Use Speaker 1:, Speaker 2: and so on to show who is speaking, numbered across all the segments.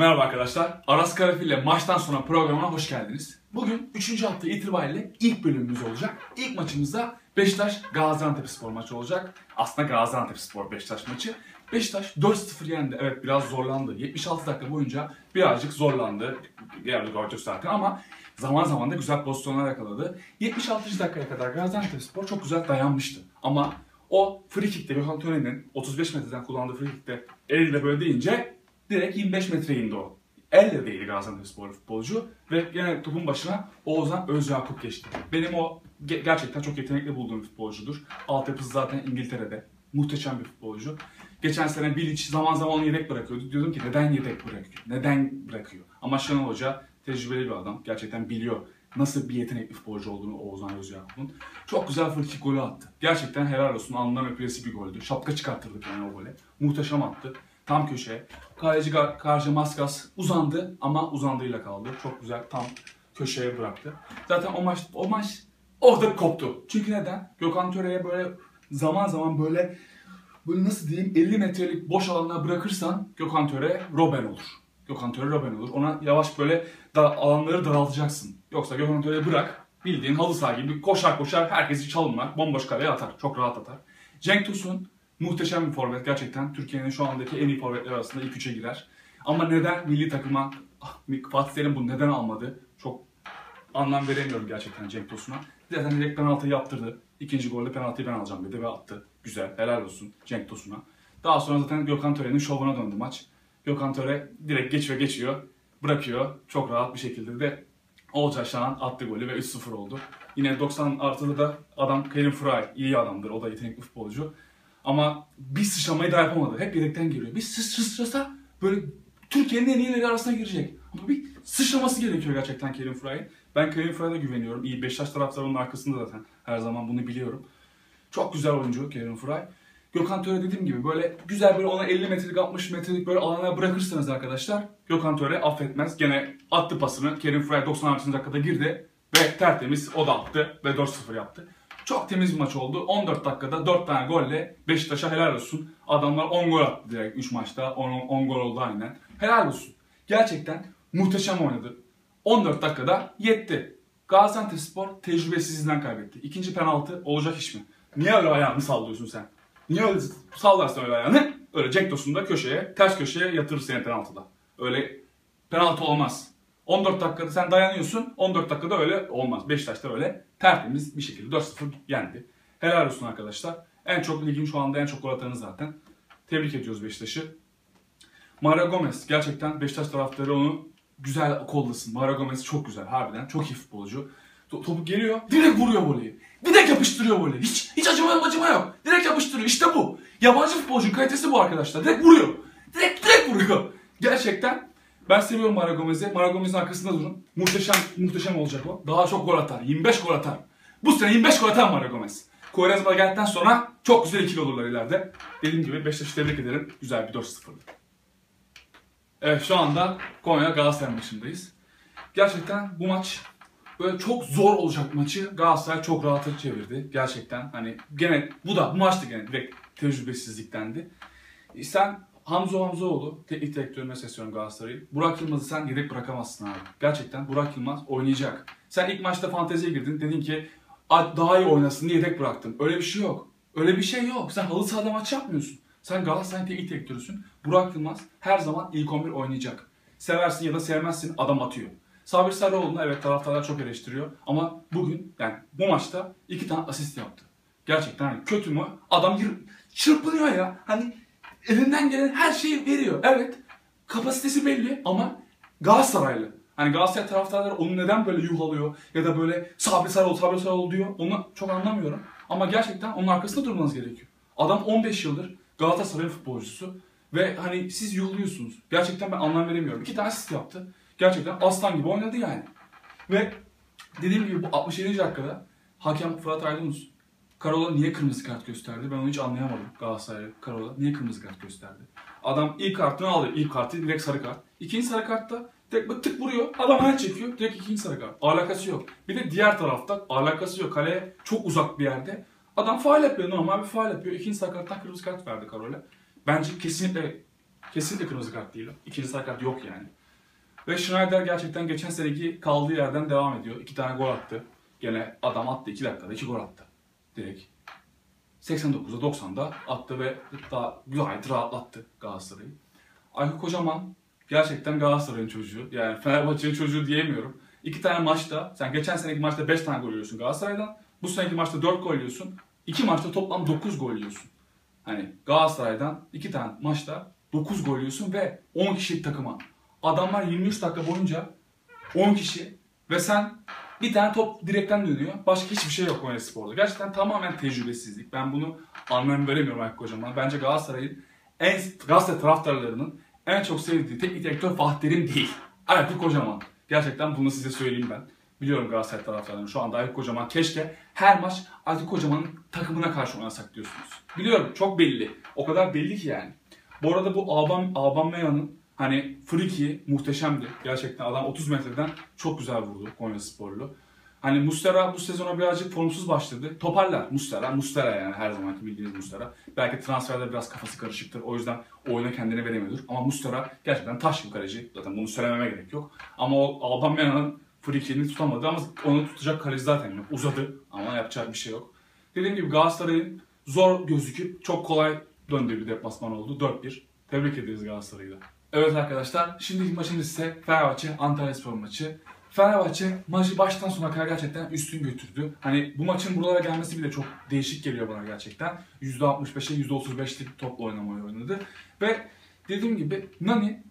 Speaker 1: Merhaba arkadaşlar. Aras Karafil ile maçtan sonra programına hoş geldiniz. Bugün 3. hafta itibariyle ilk bölümümüz olacak. İlk maçımızda Beşiktaş Gaziantepspor maçı olacak. Aslında Gaziantepspor Beşiktaş maçı. Beşiktaş 4-0 yendi. Evet, biraz zorlandı. 76 dakika boyunca birazcık zorlandı. Gördük zaten ama zaman zaman da güzel pozisyonlar yakaladı. 76. dakikaya kadar Gaziantepspor çok güzel dayanmıştı. Ama o free kick'te Gökhan Tören'in 35 metreden kullandığı free kick'te eliyle böyle deyince direkt 25 metre indi o. Elle değdi Gaziantepspor futbolcu ve gene topun başına Oğuzhan Özyakup geçti. Benim o gerçekten çok yetenekli bulduğum bir futbolcudur. Altyapısı zaten İngiltere'de. Muhteşem bir futbolcu. Geçen sene Bilic zaman zaman onu yedek bırakıyordu. Diyordum ki neden yedek bırakıyor? Neden bırakıyor? Ama Şenol Hoca tecrübeli bir adam. Gerçekten biliyor nasıl bir yetenekli futbolcu olduğunu Oğuzhan Özyakup'un. Çok güzel frikik golü attı. Gerçekten helal olsun. Alnından öpülesi bir goldü. Şapka çıkarttırdık yani o gole. Muhteşem attı. Tam köşeye. Kaleci Karşı Maskas uzandı ama uzandığıyla kaldı. Çok güzel tam köşeye bıraktı. Zaten o maç orada koptu. Çünkü neden? Gökhan Töre'ye böyle zaman zaman böyle nasıl diyeyim 50 metrelik boş alanına bırakırsan Gökhan Töre Robben olur. Gökhan Töre Robben olur. Ona yavaş böyle alanları daraltacaksın. Yoksa Gökhan Töre'yi bırak bildiğin halı saha gibi koşar herkesi çalımlar bomboş kaleye atar. Çok rahat atar. Cenk Tosun muhteşem bir forvet gerçekten. Türkiye'nin şu andaki en iyi forvetler arasında ilk 3'e girer. Ama neden milli takıma Fatih Terim bunu neden almadı? Çok anlam veremiyorum gerçekten Cenk Tosun'a. Zaten direkt penaltıyı yaptırdı. İkinci golde penaltıyı ben alacağım dedi ve attı. Güzel, helal olsun Cenk Tosun'a. Daha sonra zaten Gökhan Töre'nin şovuna döndü maç. Gökhan Töre direkt geçiyor, bırakıyor. Çok rahat bir şekilde de Olcay Şahan attı golü ve 3-0 oldu. Yine 90 artıda da adam Kerim Fıray, iyi adamdır. O da yetenekli futbolcu. Ama bir sıçramayı da yapamadı. Hep yedekten giriyor. Bir sıçrasa böyle Türkiye'nin en iyileri arasına girecek. Ama bir sıçraması gerekiyor gerçekten Kerim Fıray'ın. Ben Kerim Fıray'a da güveniyorum. İyi, Beşiktaş taraftarı onun arkasında zaten. Her zaman bunu biliyorum. Çok güzel oyuncu Kerim Fıray. Gökhan Töre dediğim gibi böyle güzel böyle ona 50 metrelik 60 metrelik böyle alana bırakırsanız arkadaşlar Gökhan Töre affetmez. Gene attı pasını. Kerim Fıray 96. dakikada girdi ve tertemiz o da attı ve 4-0 yaptı. Çok temiz bir maç oldu. 14 dakikada 4 tane golle Beşiktaş'a helal olsun. Adamlar 10 gol attı direkt 3 maçta. 10 gol oldu aynen. Helal olsun. Gerçekten muhteşem oynadı. 14 dakikada yetti. Gaziantepspor tecrübesizliğinden kaybetti. İkinci penaltı olacak iş mi? Niye öyle ayağını sallıyorsun sen? Niye öyle sallarsın öyle ayağını? Öyle Cenk Tosun da köşeye, ters köşeye yatırır seni penaltıda. Öyle penaltı olmaz. 14 dakikada sen dayanıyorsun, 14 dakikada öyle olmaz. Beşiktaş'ta öyle tertemiz bir şekilde 4-0 yendi. Helal olsun arkadaşlar. En çok ligin şu anda en çok gol atanı zaten. Tebrik ediyoruz Beşiktaş'ı. Mario Gomez gerçekten Beşiktaş taraftarı onu güzel kollasın. Mario Gomez çok güzel harbiden. Çok iyi futbolcu. Topu geliyor, direkt vuruyor voleyi. Direkt yapıştırıyor voleyi. Hiç acıma yok. Direkt yapıştırıyor. İşte bu. Yabancı futbolcunun kalitesi bu arkadaşlar. Direkt vuruyor. Direkt vuruyor. Gerçekten ben seviyorum Mario Gomez'i. Mario Gomez'in arkasında durun. Muhteşem olacak o. Daha çok gol atar. 25 gol atar. Bu sene 25 gol atar Mario Gomez. Quaresma geldikten sonra çok güzel ikili olurlar ileride. Dediğim gibi Beşiktaş'ı tebrik ederim. Güzel bir 4-0'lık. Evet, şu anda Konya Galatasaray maçındayız. Gerçekten bu maç böyle çok zor olacak maçı Galatasaray çok rahat çevirdi. Gerçekten hani gene bu maç da gene direkt tecrübesizliktendi. Sen Hamzoğlu teknik direktörüne sesleniyorum Galatasaray'ı. Burak Yılmaz'ı sen yedek bırakamazsın abi. Gerçekten Burak Yılmaz oynayacak. Sen ilk maçta fanteziye girdin. Dedin ki daha iyi oynasın diye yedek bıraktın. Öyle bir şey yok. Öyle bir şey yok. Sen halı sahada maç yapmıyorsun. Sen Galatasaray'ın teknik direktörüsün. Burak Yılmaz her zaman ilk 11 oynayacak. Seversin ya da sevmezsin adam atıyor. Sabri Sarıoğlu'na evet taraftarlar çok eleştiriyor. Ama bugün yani bu maçta 2 tane asist yaptı. Gerçekten hani kötü mü? Adam çırpınıyor ya. Hani elinden gelen her şeyi veriyor. Evet. Kapasitesi belli ama Galatasaraylı. Hani Galatasaray taraftarları onu neden böyle yuhalıyor ya da böyle Sabri Sarıoğlu diyor. Onu çok anlamıyorum. Ama gerçekten onun arkasında durmanız gerekiyor. Adam 15 yıldır Galatasaray futbolcusu ve hani siz yuhluyorsunuz. Gerçekten ben anlam veremiyorum. 2 tane asist yaptı. Gerçekten aslan gibi oynadı yani. Ve dediğim gibi bu 67. dakikada hakem Fırat Aydınus Karol'a niye kırmızı kart gösterdi? Ben onu hiç anlayamadım Galatasaray Karol'a. Niye kırmızı kart gösterdi? Adam ilk kartını alıyor. İlk kartı direkt sarı kart. İkinci sarı kartta direkt tık vuruyor. Adam ayağını çekiyor. Direkt ikinci sarı kart. Alakası yok. Bir de diğer tarafta alakası yok. Kaleye çok uzak bir yerde. Adam faul yapıyor. Normal bir faul yapıyor. İkinci sarı karttan kırmızı kart verdi Karol'a. Bence kesinlikle Kesinlikle kırmızı kart değil o. İkinci sarı kart yok yani. Ve Schneider gerçekten geçen seneki kaldığı yerden devam ediyor. 2 tane gol attı. Gene adam attı 2 dakikada 2 gol attı. Direkt. 89'da 90'da attı ve daha gayet rahatlattı Galatasaray'ı. Aykut Kocaman gerçekten Galatasaray'ın çocuğu. Yani Fenerbahçe'nin çocuğu diyemiyorum. 2 tane maçta, sen geçen seneki maçta 5 tane gol yiyorsun Galatasaray'dan. Bu seneki maçta 4 gol yiyorsun. 2 maçta toplam 9 gol yiyorsun. Hani Galatasaray'dan 2 tane maçta 9 gol yiyorsun ve 10 kişilik takıma. Adamlar 23 dakika boyunca 10 kişi ve sen bir tane top direkten dönüyor. Başka hiçbir şey yok Konyaspor'da. Gerçekten tamamen tecrübesizlik. Ben bunu anlam veremiyorum Aykut Kocaman'a. Bence Galatasaray taraftarlarının en çok sevdiği teknik direktör Fatih Terim değil. Aykut Kocaman. Gerçekten bunu size söyleyeyim ben. Biliyorum Galatasaray taraftarlarının şu anda Aykut Kocaman. Keşke her maç Aykut Kocaman'ın takımına karşı oynasak diyorsunuz. Biliyorum çok belli. O kadar belli ki yani. Bu arada bu Aubameyang'ın hani friki muhteşemdi. Gerçekten adam 30 metreden çok güzel vurdu Konyasporlu. Hani Muslera bu sezona birazcık formsuz başladı. Toparlar Muslera yani her zamanki bildiğiniz Muslera. Belki transferde biraz kafası karışıktır. O yüzden oyuna kendini veremiyordur. Ama Muslera gerçekten taş bir kaleci. Zaten bunu söylememe gerek yok. Ama o Aubameyang'ın frikini tutamadı ama onu tutacak kaleci zaten yok. Uzadı ama yapacak bir şey yok. Dediğim gibi Galatasaray'ın zor gözüküp çok kolay döndüğü bir deplasman oldu. 4-1. Tebrik ederiz Galatasaray'ı da. Evet arkadaşlar, şimdiki maçımız ise Fenerbahçe Antalyaspor maçı. Fenerbahçe maçı baştan sona kadar gerçekten üstün götürdü. Hani bu maçın buralara gelmesi bile çok değişik geliyor bana gerçekten. %65'e %35'lik topla oynamayı oynadı. Ve dediğim gibi Nani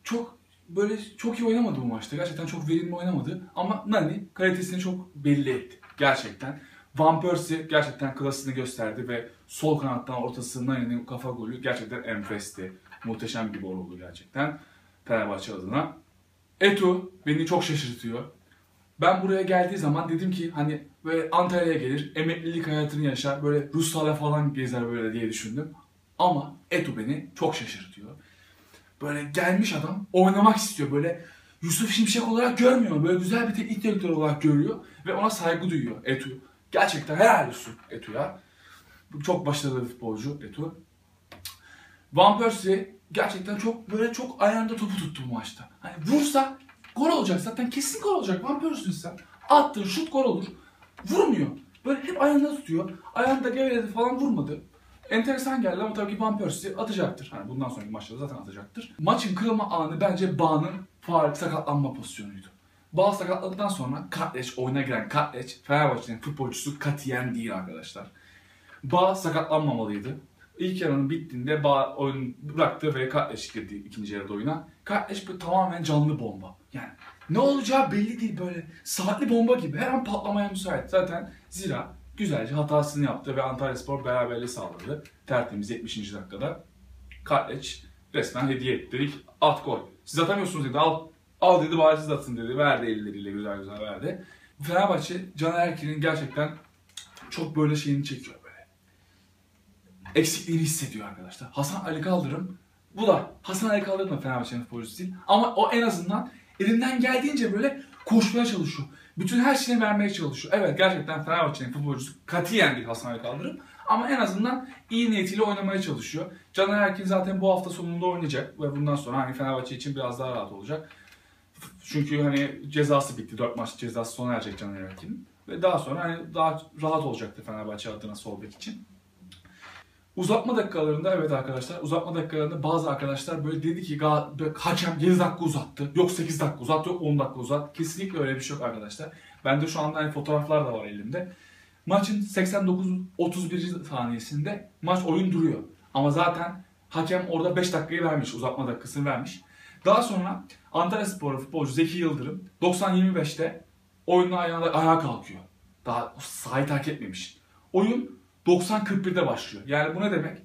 Speaker 1: çok iyi oynamadı bu maçta. Gerçekten çok verimli oynamadı. Ama Nani kalitesini çok belli etti. Gerçekten. Van Persie gerçekten klasını gösterdi ve sol kanattan ortası Nani'nin kafa golü gerçekten enfesti. Muhteşem bir gol oldu gerçekten Fenerbahçe adına. Eto'o beni çok şaşırtıyor. Ben buraya geldiği zaman dedim ki hani böyle Antalya'ya gelir, emeklilik hayatını yaşar, böyle Ruslarla falan gezer böyle diye düşündüm. Ama Eto'o beni çok şaşırtıyor. Böyle gelmiş adam oynamak istiyor, böyle Yusuf Şimşek olarak görmüyor, böyle güzel bir teknik direktör olarak görüyor ve ona saygı duyuyor Eto'o. Gerçekten helal olsun Eto'o'ya. Çok başarılı bir futbolcu Eto'o. Van Persie gerçekten çok ayağında topu tuttu bu maçta. Hani vursa gol olacak zaten, kesin gol olacak. Van Persie'sin sen. Attın şut gol olur. Vurmuyor. Böyle hep ayağında tutuyor. Ayağında geveledi falan, vurmadı. Enteresan geldi ama tabii ki Van Persie atacaktır. Hani bundan sonraki maçlarda zaten atacaktır. Maçın kırılma anı bence Bağ'ın faal sakatlanma pozisyonuydu. Bağ sakatladıktan sonra oyuna giren Katleç, Fenerbahçe'nin futbolcusu katiyen değil arkadaşlar. Bağ sakatlanmamalıydı. İlk yarının bittiğinde Bağ oyun bıraktı ve Katleç girdi ikinci yarıda oyuna. Katleç tamamen canlı bomba. Yani ne olacağı belli değil, böyle saatli bomba gibi. Her an patlamaya müsait. Zaten Zira güzelce hatasını yaptı ve Antalyaspor beraberliği sağladı. Tertemiz 70. dakikada. Katleç resmen hediye etti. At gol. Siz atamıyorsunuz dedi. Al dedi, bari siz atın dedi. Verdi elleriyle, güzel güzel verdi. Fenerbahçe Caner Erkin'in gerçekten çok böyle şeyini çekiyor böyle. Eksikliğini hissediyor arkadaşlar. Hasan Ali Kaldırım. Bu da Hasan Ali Kaldırım da Fenerbahçe'nin futbolcusu değil. Ama o en azından elinden geldiğince böyle koşmaya çalışıyor. Bütün her şeyini vermeye çalışıyor. Evet, gerçekten Fenerbahçe'nin futbolcusu katiyen değil Hasan Ali Kaldırım. Ama en azından iyi niyetiyle oynamaya çalışıyor. Caner Erkin zaten bu hafta sonunda oynayacak. Ve bundan sonra hani Fenerbahçe için biraz daha rahat olacak. Çünkü hani cezası bitti. 4 maç cezası sona erecek Caner Erkin'in. Ve daha sonra hani daha rahat olacaktı Fenerbahçe adına sol bek için. Uzatma dakikalarında evet arkadaşlar, uzatma dakikalarında bazı arkadaşlar böyle dedi ki hakem 7 dakika uzattı, yok 8 dakika uzattı, yok 10 dakika uzat. Kesinlikle öyle bir şey yok arkadaşlar. Bende şu anda hani fotoğraflar da var elimde. Maçın 89-31. saniyesinde maç oyun duruyor. Ama zaten hakem orada 5 dakikayı vermiş, uzatma dakikasını vermiş. Daha sonra Antalyaspor futbolcu Zeki Yıldırım 90-25'te oyunun ayağa kalkıyor. Daha sahayı terk etmemiş. Oyun 90-41'de başlıyor. Yani bu ne demek?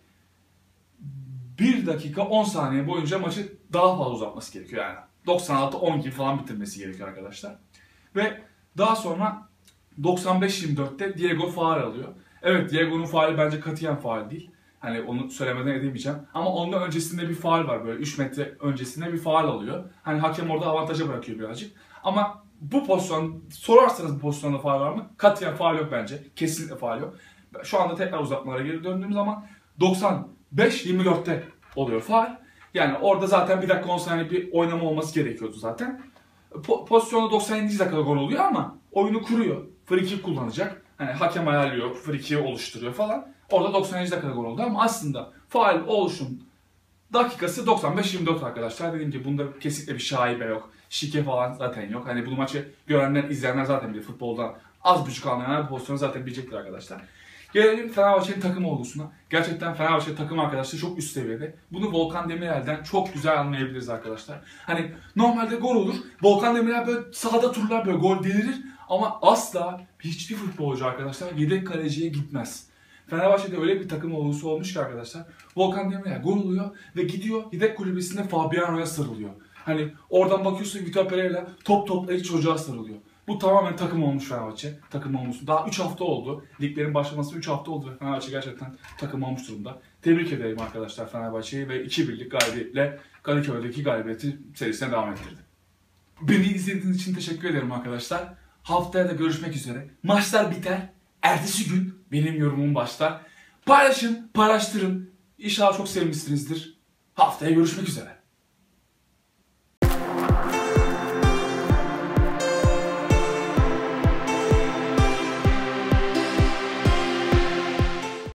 Speaker 1: 1 dakika 10 saniye boyunca maçı daha fazla uzatması gerekiyor yani. 96-10 gibi falan bitirmesi gerekiyor arkadaşlar. Ve daha sonra 95-24'te Diego faul alıyor. Evet, Diego'nun faali bence katiyen faul değil. Hani onu söylemeden edemeyeceğim. Ama ondan öncesinde bir faul var, böyle 3 metre öncesinde bir faul alıyor. Hani hakem orada avantaja bırakıyor birazcık. Ama bu pozisyon, sorarsanız bu pozisyonda faul var mı? Katiyen faul yok bence. Kesinlikle faul yok. Şu anda tekrar uzatmalara geri döndüğüm zaman 95-24'te oluyor faul. Yani orada zaten 1 dakika 10 saniye bir oynama olması gerekiyordu zaten. Pozisyonda 97. dakikada gol oluyor ama oyunu kuruyor. Free kick kullanacak. Hani hakem ayarlıyor, free kick'i oluşturuyor falan. Orada 97. dakikada gol oldu ama aslında faul oluşum dakikası 95-24 arkadaşlar. Dediğim gibi bunda kesinlikle bir şaibe yok. Şike falan zaten yok. Hani bu maçı görenler, izleyenler zaten bilir. Futboldan az buçuk anlayanlar bu pozisyonu zaten bilecektir arkadaşlar. Gelelim Fenerbahçe'nin takım olgusuna. Gerçekten Fenerbahçe takım arkadaşlar çok üst seviyede. Bunu Volkan Demirel'den çok güzel anlayabiliriz arkadaşlar. Hani normalde gol olur. Volkan Demirel böyle sahada turlar, böyle gol delirir. Ama asla hiçbir futbolcu arkadaşlar yedek kaleciye gitmez. Fenerbahçe'de öyle bir takım olgusu olmuş ki arkadaşlar. Volkan Demirel gol oluyor ve gidiyor yedek kulübesinde Fabiano'ya sarılıyor. Hani oradan bakıyorsun Vitor Pereira top toplayıcı çocuğa sarılıyor. Bu tamamen takım olmuş Fenerbahçe. Takım olmuş. Daha 3 hafta oldu. Liglerin başlaması 3 hafta oldu ve Fenerbahçe gerçekten takım olmuş durumda. Tebrik ederim arkadaşlar Fenerbahçe'yi ve 2-1'lik galibiyetle Kadıköy'deki galibiyeti serisine devam ettirdi. Beni izlediğiniz için teşekkür ederim arkadaşlar. Haftaya da görüşmek üzere. Maçlar biter. Ertesi gün benim yorumum başlar. Paylaşın, paylaştırın. İnşallah çok sevmişsinizdir. Haftaya görüşmek üzere.